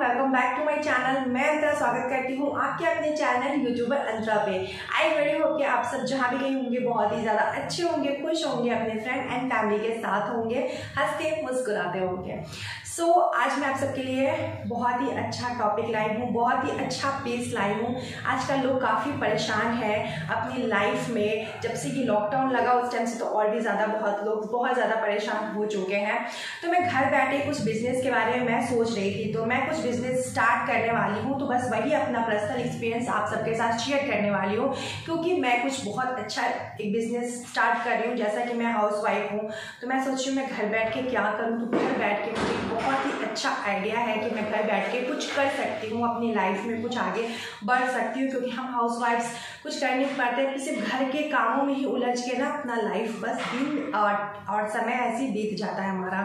Welcome back to my channel. मैं अंतरा स्वागत करती हूँ आपके अपने चैनल यूट्यूबर अंतरा पे। आई वेरी होप कि आप सब जहाँ भी कहीं होंगे बहुत ही ज़्यादा अच्छे होंगे, खुश होंगे, अपने फ्रेंड एंड फैमिली के साथ होंगे, हंसते मुस्कुराते होंगे। सो आज मैं आप सबके लिए बहुत ही अच्छा टॉपिक लाई हूँ, बहुत ही अच्छा पीस लाई हूँ। आजकल लोग काफ़ी परेशान हैं अपनी लाइफ में। जब से कि लॉकडाउन लगा उस टाइम से तो और भी ज़्यादा बहुत लोग बहुत ज़्यादा परेशान हो चुके हैं। तो मैं घर बैठे कुछ बिजनेस के बारे में मैं सोच रही थी, तो मैं कुछ बिजनेस स्टार्ट करने वाली हूँ। तो बस वही अपना पर्सनल एक्सपीरियंस आप सबके साथ शेयर करने वाली हूँ, क्योंकि मैं कुछ बहुत अच्छा एक बिजनेस स्टार्ट कर रही हूँ। जैसा कि मैं हाउस वाइफ हूँ तो मैं सोच रही हूँ मैं घर बैठ के क्या करूँ। तो घर बैठ के मुझे बहुत ही अच्छा आइडिया है कि मैं घर बैठ के कुछ कर सकती हूँ, अपनी लाइफ में कुछ आगे बढ़ सकती हूँ। क्योंकि हम हाउस वाइफ्स कुछ कर नहीं पाते, सिर्फ घर के कामों में ही उलझ के ना अपना लाइफ बस दिन और समय ऐसे ही बीत जाता है हमारा।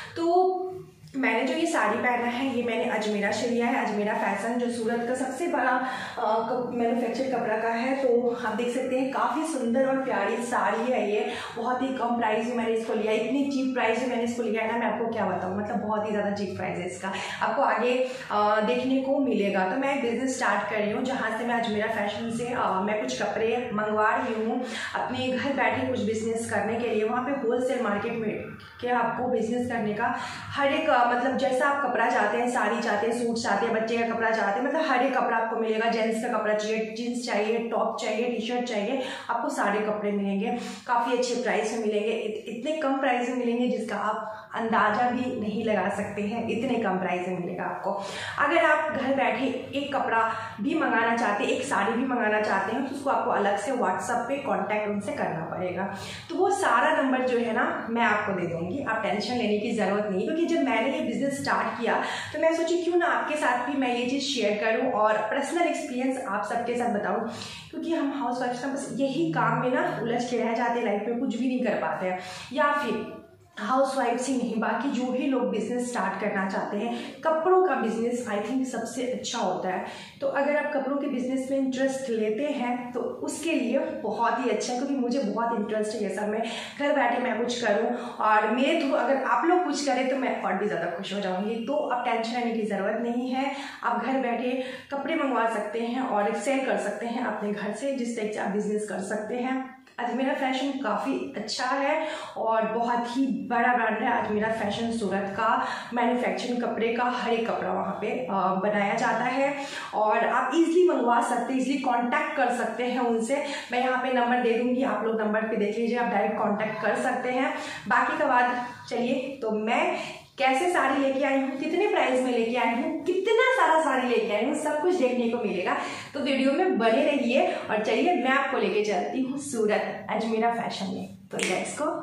तो मैंने जो ये साड़ी पहना है ये मैंने अजमेरा से लिया है। अजमेरा फैशन जो सूरत का सबसे बड़ा मैन्युफैक्चर कपड़ा का है। तो आप देख सकते हैं काफ़ी सुंदर और प्यारी साड़ी है ये। बहुत ही कम प्राइस में मैंने इसको लिया है, इतनी चीप प्राइस में मैंने इसको लिया है ना, मैं आपको क्या बताऊँ, मतलब बहुत ही ज़्यादा चीप प्राइस है इसका, आपको आगे देखने को मिलेगा। तो मैं बिजनेस स्टार्ट कर रही हूँ जहाँ से मैं अजमेरा फैशन से मैं कुछ कपड़े मंगवा रही हूँ अपने घर बैठे कुछ बिजनेस करने के लिए। वहाँ पे होलसेल मार्केट में क्या आपको बिजनेस करने का हर एक मतलब जैसा आप कपड़ा चाहते हैं, साड़ी चाहते हैं, सूट चाहते हैं, बच्चे का कपड़ा चाहते हैं, मतलब हर एक कपड़ा आपको मिलेगा। जेंट्स का कपड़ा चाहिए, जीन्स चाहिए, टॉप चाहिए, टी शर्ट चाहिए, आपको सारे कपड़े मिलेंगे। काफ़ी अच्छे प्राइस में मिलेंगे, इतने कम प्राइस में मिलेंगे जिसका आप अंदाजा भी नहीं लगा सकते हैं। इतने कम प्राइस में मिलेगा आपको। अगर आप घर बैठे एक कपड़ा भी मंगाना चाहते हैं, एक साड़ी भी मंगाना चाहते हैं, तो उसको आपको अलग से व्हाट्सएप पे कांटेक्ट उनसे करना पड़ेगा। तो वो सारा नंबर जो है ना मैं आपको दे दूंगी, आप टेंशन लेने की ज़रूरत नहीं। क्योंकि जब मैंने ये बिजनेस स्टार्ट किया तो मैं सोची क्यों ना आपके साथ भी मैं ये चीज़ शेयर करूँ और पर्सनल एक्सपीरियंस आप सबके साथ बताऊँ। क्योंकि हम हाउस वाइफ ना बस यही काम में ना उलझ के रह जाते हैं, लाइफ में कुछ भी नहीं कर पाते हैं। या फिर हाउस वाइफ ही नहीं, बाकी जो भी लोग बिजनेस स्टार्ट करना चाहते हैं, कपड़ों का बिजनेस आई थिंक सबसे अच्छा होता है। तो अगर आप कपड़ों के बिजनेस में इंटरेस्ट लेते हैं तो उसके लिए बहुत ही अच्छा है। क्योंकि मुझे बहुत इंटरेस्ट है ये सब में, घर बैठे मैं कुछ करूं और मेरे थ्रू अगर आप लोग कुछ करें तो मैं और भी ज़्यादा खुश हो जाऊंगी। तो अब टेंशन लेने की ज़रूरत नहीं है, आप घर बैठे कपड़े मंगवा सकते हैं और सेल कर सकते हैं अपने घर से, जिस टाइप से आप बिजनेस कर सकते हैं। अजमेरा फैशन काफ़ी अच्छा है और बहुत ही बड़ा ब्रांड है अजमेरा फैशन। सूरत का मैन्युफैक्चरिंग कपड़े का हर एक कपड़ा वहाँ पे बनाया जाता है और आप इजीली मंगवा सकते हैं, इजीली कांटेक्ट कर सकते हैं उनसे। मैं यहाँ पे नंबर दे दूँगी, आप लोग नंबर पे देख लीजिए, आप डायरेक्ट कांटेक्ट कर सकते हैं। बाकी का बात चलिए, तो मैं कैसे साड़ी लेके आई हूँ, कितने प्राइस में लेके आई हूँ, कितना सारा साड़ी लेके आई हूँ, सब कुछ देखने को मिलेगा। तो वीडियो में बने रहिए और चलिए मैं आपको लेके चलती हूँ सूरत अजमेरा फैशन में। तो लेट्स गो।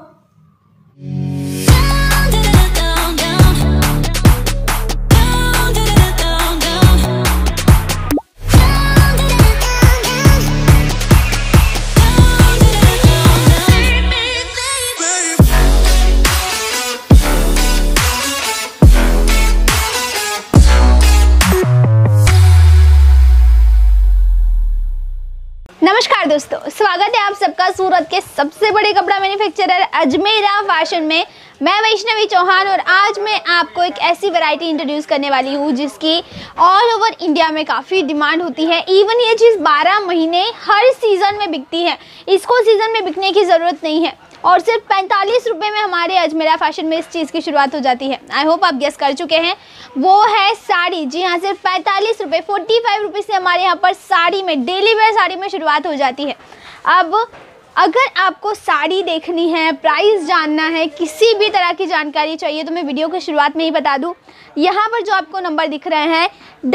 नमस्कार दोस्तों, स्वागत है आप सबका सूरत के सबसे बड़े कपड़ा मैन्युफैक्चरर अजमेरा फैशन में। मैं वैष्णवी चौहान और आज मैं आपको एक ऐसी वैरायटी इंट्रोड्यूस करने वाली हूँ जिसकी ऑल ओवर इंडिया में काफ़ी डिमांड होती है। इवन ये चीज़ 12 महीने हर सीज़न में बिकती है, इसको सीज़न में बिकने की ज़रूरत नहीं है और सिर्फ 45 रुपये में हमारे अजमेरा फैशन में इस चीज़ की शुरुआत हो जाती है। आई होप आप गेस कर चुके हैं, वो है साड़ी। जी हाँ, सिर्फ 45 रुपये, 45 रुपये से हमारे यहाँ पर साड़ी में, डेली वेयर साड़ी में शुरुआत हो जाती है। अब अगर आपको साड़ी देखनी है, प्राइस जानना है, किसी भी तरह की जानकारी चाहिए तो मैं वीडियो की शुरुआत में ही बता दूं, यहाँ पर जो आपको नंबर दिख रहे हैं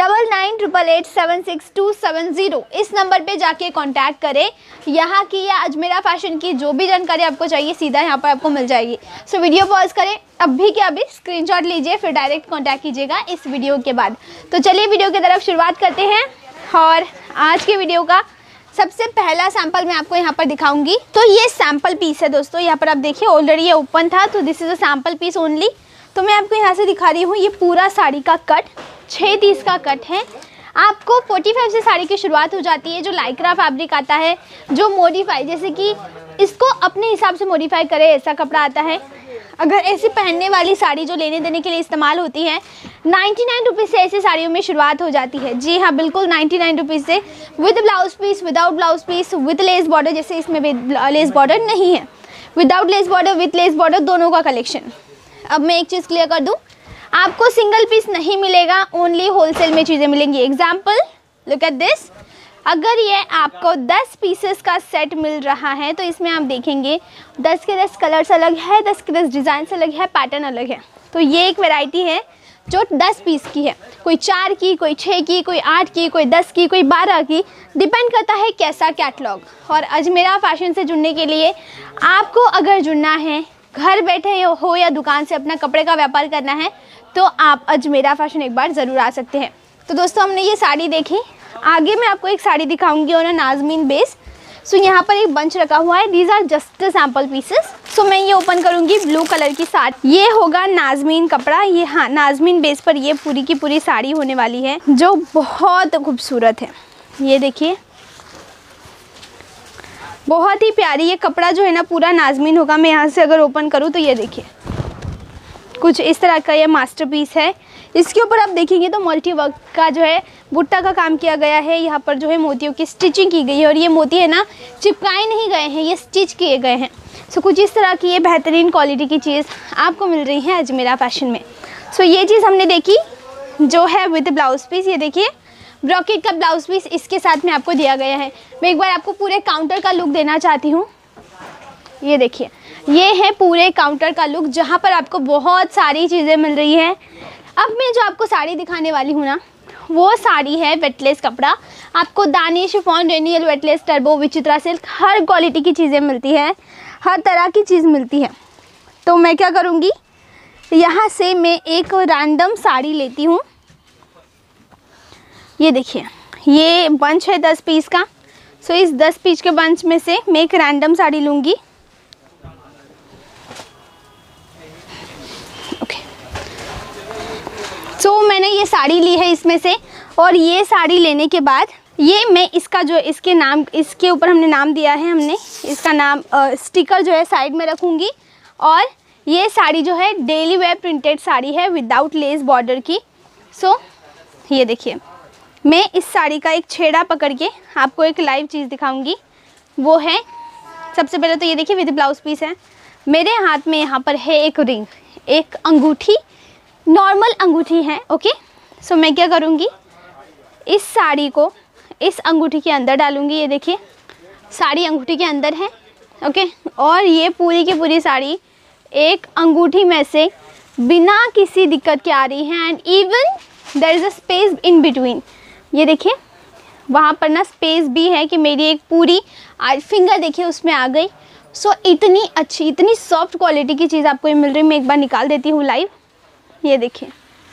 9988876270, इस नंबर पे जाके कांटेक्ट करें। यहाँ की या अजमेरा फैशन की जो भी जानकारी आपको चाहिए सीधा यहाँ पर आपको मिल जाएगी। सो वीडियो पॉज करें, अभी के अभी स्क्रीनशॉट लीजिए, फिर डायरेक्ट कॉन्टैक्ट कीजिएगा इस वीडियो के बाद। तो चलिए वीडियो की तरफ शुरुआत करते हैं और आज के वीडियो का सबसे पहला सैंपल मैं आपको यहाँ पर दिखाऊंगी। तो ये सैंपल पीस है दोस्तों, यहाँ पर आप देखिए ऑलरेडी ये ओपन था, तो this is a sample piece only. तो मैं आपको यहाँ से दिखा रही हूँ, ये पूरा साड़ी का कट 6 का कट है। आपको 45 से साड़ी की शुरुआत हो जाती है। जो लाइक्रा फैब्रिक आता है, जो मॉडिफाई, जैसे कि इसको अपने हिसाब से मॉडिफाई करे ऐसा कपड़ा आता है। अगर ऐसी पहनने वाली साड़ी जो लेने देने के लिए इस्तेमाल होती है, 99 रुपीज़ से ऐसी साड़ियों में शुरुआत हो जाती है। जी हाँ, बिल्कुल 99 रुपीज़ से, with blouse piece, without blouse piece, with lace border, जैसे इसमें लेस बॉर्डर नहीं है, without lace border, with lace border, दोनों का कलेक्शन। अब मैं एक चीज़ क्लियर कर दूँ, आपको सिंगल पीस नहीं मिलेगा, ओनली होलसेल में चीज़ें मिलेंगी। Example, look at this. अगर ये आपको 10 पीसेस का सेट मिल रहा है तो इसमें आप देखेंगे 10 के 10 कलर्स अलग है, 10 के 10 डिज़ाइन अलग है, पैटर्न अलग है। तो ये एक वैरायटी है जो 10 पीस की है, कोई 4 की, कोई 6 की, कोई 8 की, कोई 10 की, कोई 12 की, डिपेंड करता है कैसा कैटलॉग। और अजमेरा फैशन से जुड़ने के लिए आपको अगर जुड़ना है, घर बैठे हो या दुकान से अपना कपड़े का व्यापार करना है, तो आप अजमेरा फैशन एक बार ज़रूर आ सकते हैं। तो दोस्तों, हमने ये साड़ी देखी, आगे मैं आपको एक साड़ी दिखाऊंगी और नाज़मीन बेस। सो यहाँ पर एक बंच रखा हुआ है, these are just sample pieces. So मैं ये ओपन करूँगी, ब्लू कलर की साड़ी, ये होगा नाज़मीन कपड़ा। ये हाँ, नाज़मीन बेस पर ये पूरी की पूरी साड़ी होने वाली है जो बहुत खूबसूरत है। ये देखिए, बहुत ही प्यारी। ये कपड़ा जो है ना पूरा नाज़मीन होगा। मैं यहाँ से अगर ओपन करूँ तो ये देखिए, कुछ इस तरह का ये मास्टरपीस है। इसके ऊपर आप देखेंगे तो मल्टी वर्क का जो है बुट्टा का काम किया गया है। यहाँ पर जो है मोतियों की स्टिचिंग की गई है और ये मोती है ना चिपकाए नहीं गए हैं, ये स्टिच किए गए हैं। सो कुछ इस तरह की ये बेहतरीन क्वालिटी की चीज़ आपको मिल रही है अजमेरा फैशन में। सो ये चीज़ हमने देखी जो है विद ब्लाउज पीस। ये देखिए, ब्रॉकेट का ब्लाउज पीस इसके साथ में आपको दिया गया है। मैं एक बार आपको पूरे काउंटर का लुक देना चाहती हूँ। ये देखिए, ये है पूरे काउंटर का लुक जहाँ पर आपको बहुत सारी चीज़ें मिल रही हैं। अब मैं जो आपको साड़ी दिखाने वाली हूँ ना, वो साड़ी है वेटलेस कपड़ा। आपको दानी, शिफॉन, रेनियल, वेटलेस, टर्बो, विचित्रा सिल्क, हर क्वालिटी की चीज़ें मिलती हैं, हर तरह की चीज़ मिलती है। तो मैं क्या करूँगी, यहाँ से मैं एक रैंडम साड़ी लेती हूँ। ये देखिए, ये बंच है 10 पीस का। सो इस 10 पीस के बंच में से मैं एक रैंडम साड़ी लूँगी। सो मैंने ये साड़ी ली है इसमें से, और ये साड़ी लेने के बाद ये मैं इसका जो इसके नाम, इसके ऊपर हमने नाम दिया है, हमने इसका नाम स्टिकर जो है साइड में रखूँगी। और ये साड़ी जो है डेली वेयर प्रिंटेड साड़ी है विदाउट लेस बॉर्डर की। सो ये देखिए, मैं इस साड़ी का एक छेड़ा पकड़ के आपको एक लाइव चीज़ दिखाऊंगी। वो है, सबसे पहले तो ये देखिए विद ब्लाउज पीस है। मेरे हाथ में यहाँ पर है एक रिंग, एक अंगूठी, नॉर्मल अंगूठी है। ओके, सो मैं क्या करूँगी, इस साड़ी को इस अंगूठी के अंदर डालूँगी। ये देखिए, साड़ी अंगूठी के अंदर है। ओके, और ये पूरी की पूरी साड़ी एक अंगूठी में से बिना किसी दिक्कत के आ रही है। And even there is a space in between. ये देखिए, वहाँ पर ना स्पेस भी है कि मेरी एक पूरी फिंगर देखिए उसमें आ गई। सो इतनी अच्छी, इतनी सॉफ्ट क्वालिटी की चीज़ आपको ये मिल रही है। मैं एक बार निकाल देती हूँ लाइव। ये देखिए,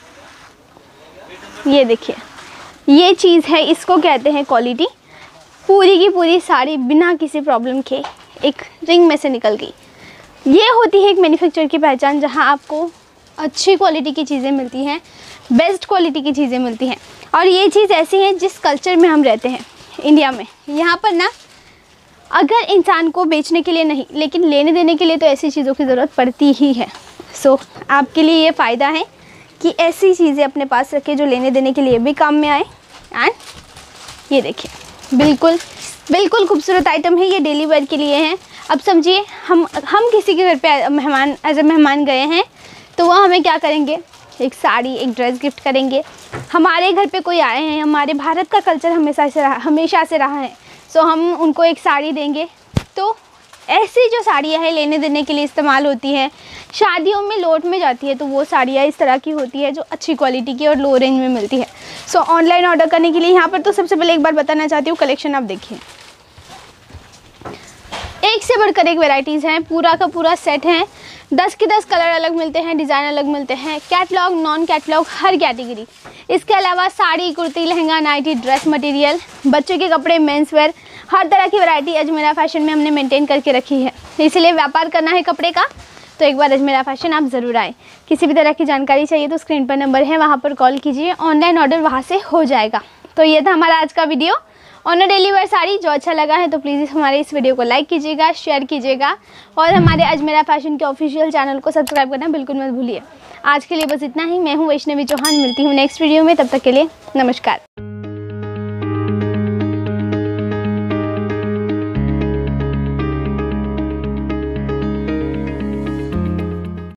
ये देखिए, ये चीज़ है, इसको कहते हैं क्वालिटी। पूरी की पूरी साड़ी बिना किसी प्रॉब्लम के एक रिंग में से निकल गई। ये होती है एक मैन्युफैक्चरर की पहचान, जहाँ आपको अच्छी क्वालिटी की चीज़ें मिलती हैं, बेस्ट क्वालिटी की चीज़ें मिलती हैं। और ये चीज़ ऐसी है जिस कल्चर में हम रहते हैं इंडिया में, यहाँ पर ना अगर इंसान को बेचने के लिए नहीं, लेकिन लेने देने के लिए तो ऐसी चीज़ों की ज़रूरत पड़ती ही है। सो आपके लिए ये फ़ायदा है कि ऐसी चीज़ें अपने पास रखें जो लेने देने के लिए भी काम में आए। एंड ये देखिए, बिल्कुल बिल्कुल खूबसूरत आइटम है। ये डेली वेयर के लिए है। अब समझिए, हम किसी के घर पे एज ए मेहमान गए हैं, तो वह हमें क्या करेंगे, एक साड़ी, एक ड्रेस गिफ्ट करेंगे। हमारे घर पे कोई आए हैं, हमारे भारत का कल्चर हमेशा से रहा है। सो हम उनको एक साड़ी देंगे। तो ऐसी जो साड़ियाँ हैं लेने देने के लिए इस्तेमाल होती हैं, शादियों में लोट में जाती है, तो वो साड़ियाँ इस तरह की होती है जो अच्छी क्वालिटी की और लो रेंज में मिलती है। सो ऑनलाइन ऑर्डर करने के लिए यहाँ पर तो सबसे पहले एक बार बताना चाहती हूँ, कलेक्शन आप देखिए, एक से बढ़कर एक वेराइटीज़ हैं। पूरा का पूरा सेट है, 10 के 10 कलर अलग मिलते हैं, डिज़ाइन अलग मिलते हैं, कैटलॉग, नॉन कैटलॉग, हर कैटेगरी। इसके अलावा sari, kurti, lehenga, nightie, dress material, बच्चों के कपड़े, मेंस वेयर, हर तरह की वैरायटी अजमेरा फैशन में हमने मेंटेन करके रखी है। इसलिए व्यापार करना है कपड़े का तो एक बार अजमेरा फैशन आप ज़रूर आए। किसी भी तरह की जानकारी चाहिए तो स्क्रीन पर नंबर है, वहाँ पर कॉल कीजिए, ऑनलाइन ऑर्डर वहाँ से हो जाएगा। तो ये था हमारा आज का video. On a daily wear sari. जो अच्छा लगा है तो प्लीज़ हमारे इस वीडियो को लाइक कीजिएगा, शेयर कीजिएगा और हमारे अजमेरा फैशन के ऑफिशियल चैनल को सब्सक्राइब करना बिल्कुल मत भूलिए। आज के लिए बस इतना ही। मैं हूँ वैष्णवी चौहान, मिलती हूँ नेक्स्ट वीडियो में। तब तक के लिए नमस्कार।